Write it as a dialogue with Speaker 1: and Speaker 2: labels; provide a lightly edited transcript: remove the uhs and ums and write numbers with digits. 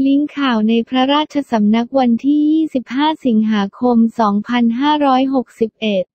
Speaker 1: ลิงก์ข่าวในพระราชสำนักวันที่ 25 สิงหาคม 2561